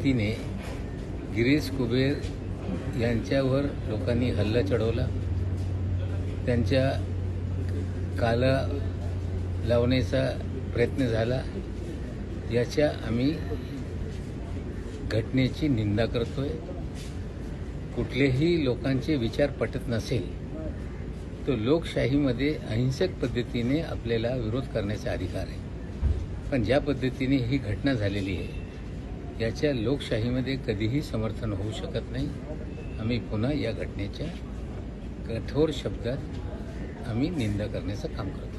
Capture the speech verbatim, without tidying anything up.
पद्धतीने गिरीश कुबेर यांच्यावर लोकांनी हल्ला चढवला, त्यांच्या काला लावण्याचा प्रयत्न झाला, याच्या आम्ही घटनेची निंदा करतोय। कुठलेही लोकांचे विचार पटत नसेल तो लोकशाहीमध्ये अहिंसक पद्धतीने आपल्याला विरोध करण्याचा अधिकार आहे, पण ज्या पद्धतीने ही घटना झालेली आहे याच्या लोकशाहीमध्ये कधीही समर्थन होऊ शकत नाही। आम्ही पुन्हा या घटनेच्या कठोर शब्दात आम्ही निंदा करण्याचं काम करतो।